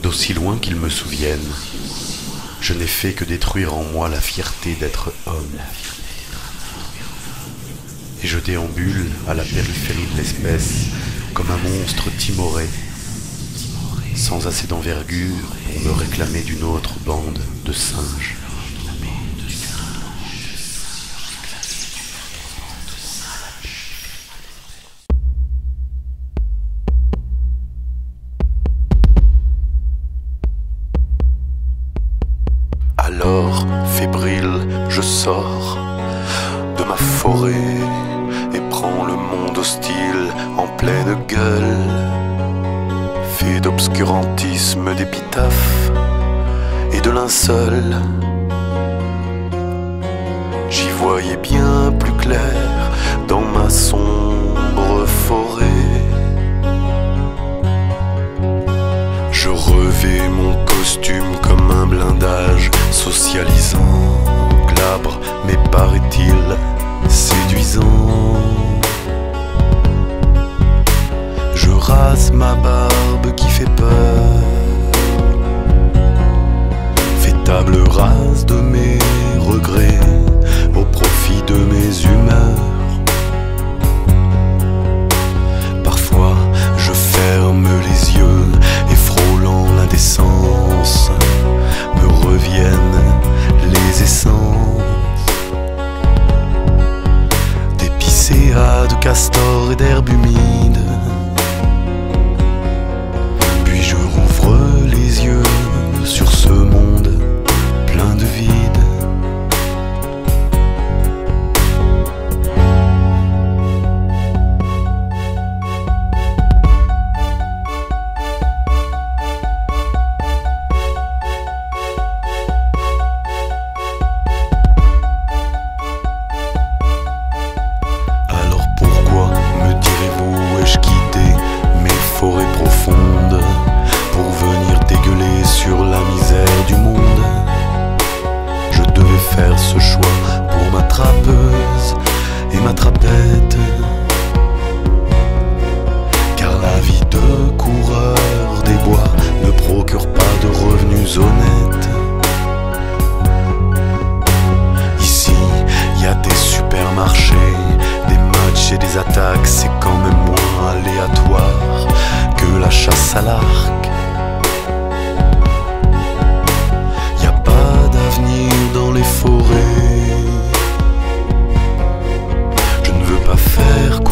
D'aussi loin qu'il me souvienne, je n'ai fait que détruire en moi la fierté d'être homme. Et je déambule à la périphérie de l'espèce comme un monstre timoré, sans assez d'envergure pour me réclamer d'une autre bande de singes. Alors, fébrile, je sors de ma forêt et prends le monde hostile en pleine gueule, fait d'obscurantisme, d'épitaphes et de linceul. J'y voyais bien plus clair dans ma sombre forêt. Je revais mon costume comme un blindage socialisant, glabre mais paraît-il séduisant. Je rase ma barbe qui fait peur, fais table rase de mes regrets au profit de mes humeurs. Parfois je ferme les yeux et frôlant l'indécence me reviennent les essences d'épicéas, de castors et d'herbes humides. Puis je rouvre les yeux sur ce monde plein de vide. Forêt profonde pour venir dégueuler sur la misère du monde. Je devais faire ce choix pour ma trappeuse et ma trapette, car la vie de coureur des bois ne procure pas de revenus honnêtes. Ici, il y a des supermarchés, des matchs et des attaques, c'est quand même moins aléatoire que la chasse à l'arc. Y a pas d'avenir dans les forêts. Je ne veux pas faire